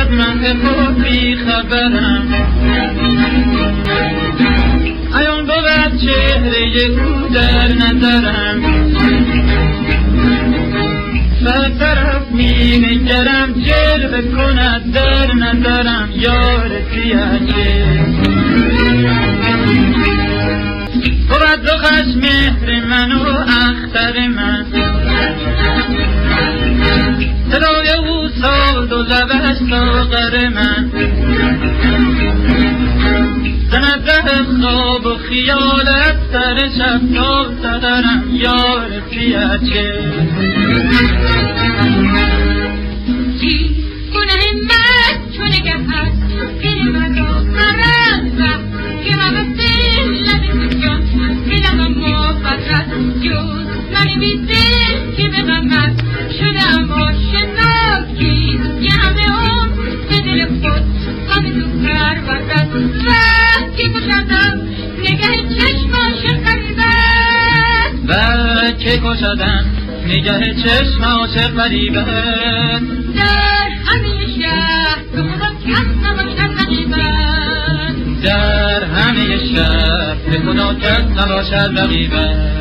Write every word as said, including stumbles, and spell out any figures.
من خود بی خبرم ایان بود چهره او در نظرم سر طرف می نگرم جلوه کند در نظرم یار سیاچه بود دخش مهر من و اختر من صدای او ساد و لبش ساغر من زند ره خواب و خیالت سر شب تا سرم یار سیاچه چی گناه من چون نگه هست دل من رو قرد بخت که من بسته لبه جان دلم مفرد جز من بی دل که به غمت شدم آشناکی یه همه اون به دل خود همه تو پرورد وقتی کشدم نگه چشم عاشق غریبت وقتی کشدم نگه چشم عاشق غریبت در همه شهر به خدا کس نباشد رقیبت در همه شهر به خدا کس نباشد رقیبت